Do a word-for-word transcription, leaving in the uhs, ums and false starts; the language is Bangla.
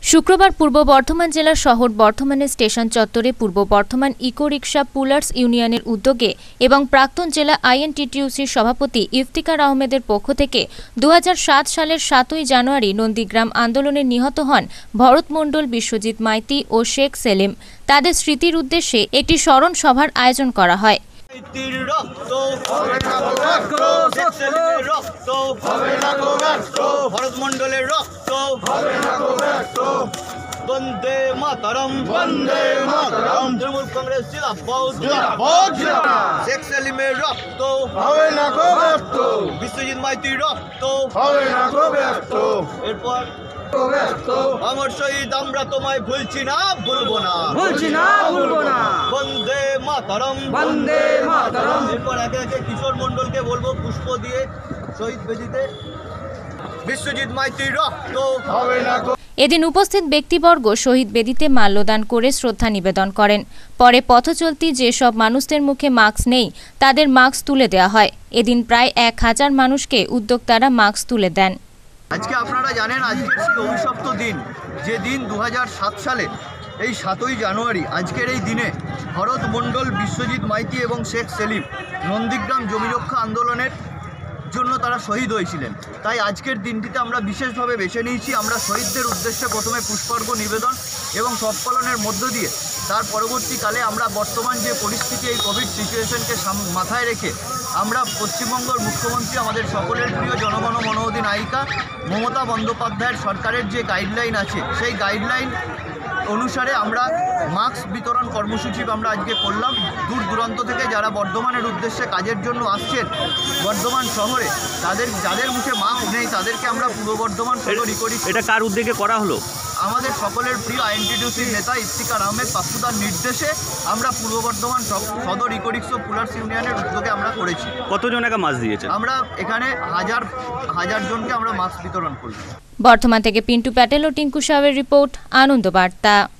শুক্রবার পূর্ব বর্ধমান জেলার শহর বর্ধমানের স্টেশন চত্বরে পূর্ব বর্ধমান ইকো রিক্সা পুলার্স ইউনিয়নের উদ্যোগে এবং প্রাক্তন জেলা আইএনটিটিইউসির সভাপতি ইফতিকার আহমেদের পক্ষ থেকে দু হাজার সাত সালের সাতই জানুয়ারি নন্দীগ্রাম আন্দোলনে নিহত হন ভরত মণ্ডল, বিশ্বজিৎ মাইতি ও শেখ সেলিম। তাদের স্মৃতির উদ্দেশ্যে একটি স্মরণ সভার আয়োজন করা হয়। বন্দে মাতরম, বন্দে মাতরম। তৃণমূল কংগ্রেস জিন্দাবাদ, জিন্দাবাদ, জিন্দাবাদ। শেখ সেলিমের রক্ত হবে না গো ব্যর্থ, বিশ্বজিৎ মাইতির রক্ত হবে না গো ব্যর্থ। এরপর আমার শহীদ আমরা তোমায় ভুলছি না, ভুলবো না, ভুলছি না, ভুলবো না। বন্দে মাতরম, বন্দে মাতরম। এরপর একে একে কিশোর মণ্ডলকে বলবো পুষ্প দিয়ে শহীদ বেদিতে। বিশ্বজিৎ মাইতির রক্ত হবে না গো। এদিন উপস্থিত ব্যক্তিবর্গ শহীদ বেদিতে মাল্যদান করে শ্রদ্ধা নিবেদন করেন। পরে পথচলতি যেসব মানুষদের মুখে মাস্ক নেই তাদের মাস্ক তুলে দেওয়া হয়। এদিন প্রায় এক হাজার মানুষকে উদ্যোক্তারা মাস্ক তুলে দেন। আজকে আপনারা জানেন আজকের সেই অভিশপ্ত দিন, যে দিন দু হাজার সাত সালে এই সাতই জানুয়ারি আজকের এই দিনে ভরত মণ্ডল, বিশ্বজিৎ মাইতি এবং শেখ সেলিম নন্দীগ্রাম জমি রক্ষা আন্দোলনের জন্য তারা শহীদ হয়েছিলেন। তাই আজকের দিনটিতে আমরা বিশেষভাবে বেছে নিয়েছি। আমরা শহীদদের উদ্দেশ্যে প্রথমে পুষ্পার্ঘ নিবেদন এবং সৎপালনের মধ্য দিয়ে তার পরবর্তীকালে আমরা বর্তমান যে পরিস্থিতি, এই কোভিড সিচুয়েশনকে মাথায় রেখে আমরা পশ্চিমবঙ্গের মুখ্যমন্ত্রী, আমাদের সকলের প্রিয় জনগণ মনোধী নায়িকা মমতা বন্দ্যোপাধ্যায়ের সরকারের যে গাইডলাইন আছে সেই গাইডলাইন অনুসারে আমরা মাস্ক বিতরণ কর্মসূচি আমরা আজকে করলাম। দূর দূরান্ত থেকে যারা বর্ধমানের উদ্দেশ্যে কাজের জন্য আসছেন বর্ধমান শহরে, তাদের যাদের মুখে মাস্ক নেই তাদেরকে আমরা পূর্ব বর্ধমান সদর ইকো রিক্সা। এটা কার উদ্যোগে করা হলো? আমাদের সকলের প্রিয় আইএনটিটিইউসির নেতা ইফতিকার আহমেদ পাপ্পুদার নির্দেশে আমরা পূর্ব বর্ধমান সদর ইকো রিক্সা পুলার্স ইউনিয়নের উদ্যোগে আমরা করেছি। কতজন একা মাস্ক দিয়েছে? আমরা এখানে হাজার হাজার জনকে আমরা মাস্ক বিতরণ করলাম। বর্ধমান থেকে পিন্টু প্যাটেল ও টিঙ্কু সাহের রিপোর্ট, আনন্দ বার্তা।